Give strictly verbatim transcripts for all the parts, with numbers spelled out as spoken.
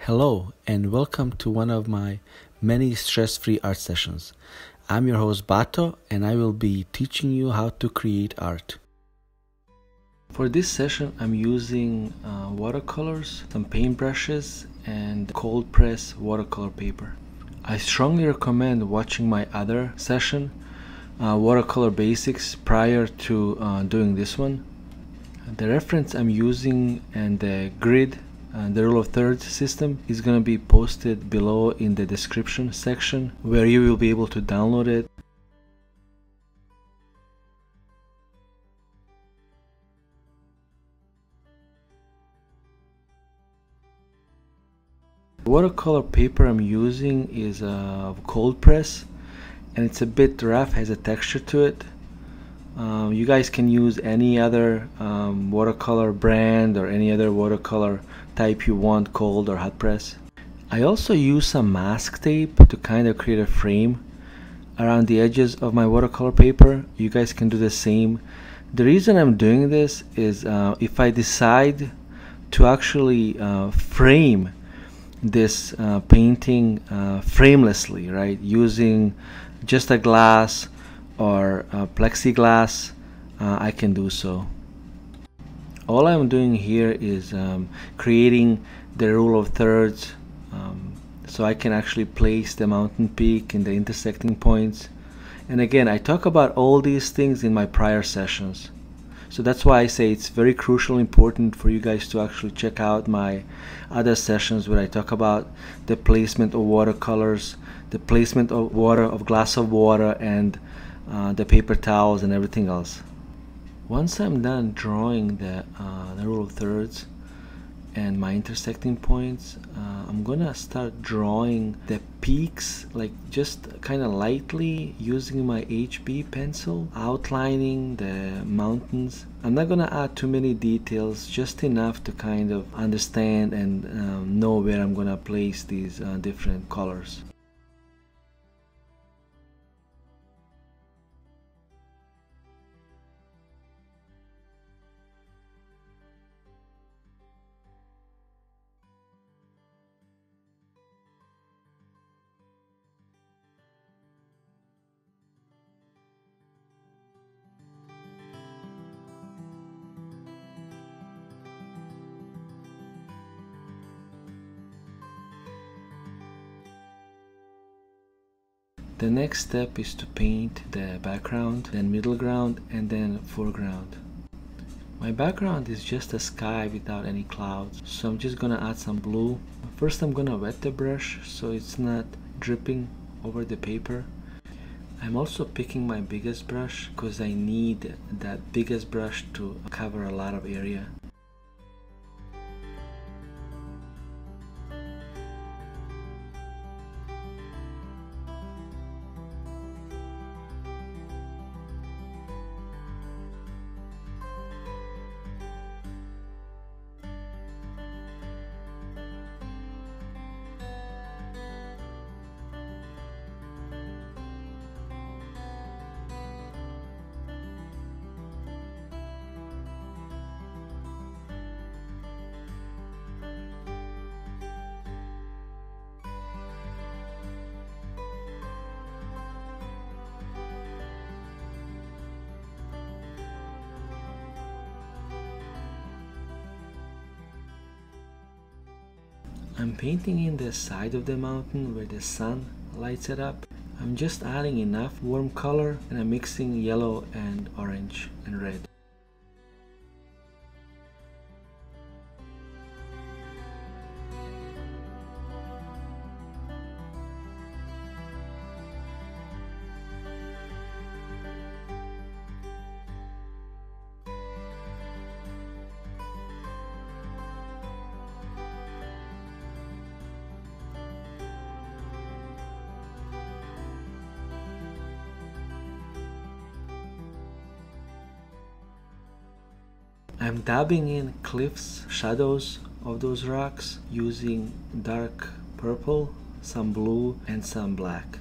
Hello and welcome to one of my many stress-free art sessions. I'm your host BaTo and I will be teaching you how to create art. For this session I'm using uh, watercolors, some paintbrushes and cold press watercolor paper. I strongly recommend watching my other session, uh, Watercolor Basics, prior to uh, doing this one. The reference I'm using and the grid and the rule of thirds system is going to be posted below in the description section where you will be able to download it. The watercolor paper I'm using is a cold press and it's a bit rough, has a texture to it. Um, you guys can use any other um, watercolor brand or any other watercolor type you want, cold or hot press. I also use some mask tape to kind of create a frame around the edges of my watercolor paper. You guys can do the same. The reason I'm doing this is uh, if I decide to actually uh, frame this uh, painting uh, framelessly, right, using just a glass or uh, plexiglass, uh, I can do so. All I'm doing here is um, creating the rule of thirds um, so I can actually place the mountain peak in the intersecting points. And again, I talk about all these things in my prior sessions. So that's why I say it's very crucial, important for you guys to actually check out my other sessions where I talk about the placement of watercolors, the placement of water, of glass of water, and uh, the paper towels and everything else. Once I'm done drawing the, uh, the rule of thirds and my intersecting points, uh, I'm gonna start drawing the peaks, like just kind of lightly using my H B pencil, outlining the mountains. I'm not gonna add too many details, just enough to kind of understand and um, know where I'm gonna place these uh, different colors. The next step is to paint the background, then middle ground, and then foreground. My background is just a sky without any clouds, so I'm just gonna add some blue. First I'm gonna wet the brush so it's not dripping over the paper. I'm also picking my biggest brush because I need that biggest brush to cover a lot of area. I'm painting in the side of the mountain where the sun lights it up. I'm just adding enough warm color and I'm mixing yellow and orange and red. I'm dabbing in cliffs, shadows of those rocks using dark purple, some blue, and some black.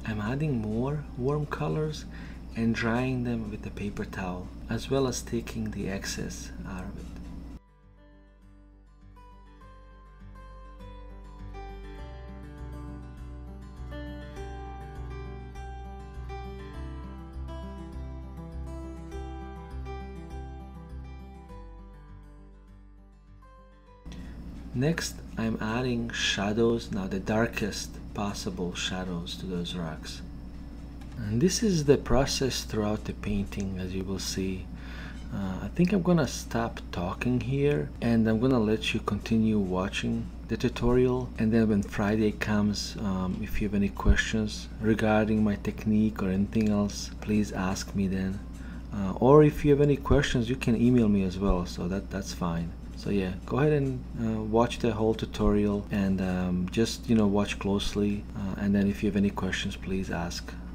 I'm adding more warm colors and drying them with a paper towel, as well as taking the excess out of it. Next, I'm adding shadows, now the darkest possible shadows to those rocks. And this is the process throughout the painting, as you will see. Uh, I think I'm gonna stop talking here and I'm gonna let you continue watching the tutorial, and then when Friday comes, um, if you have any questions regarding my technique or anything else, please ask me then. Uh, or if you have any questions, you can email me as well, so that that's fine. So yeah, go ahead and uh, watch the whole tutorial and um, just, you know, watch closely, uh, and then if you have any questions, please ask.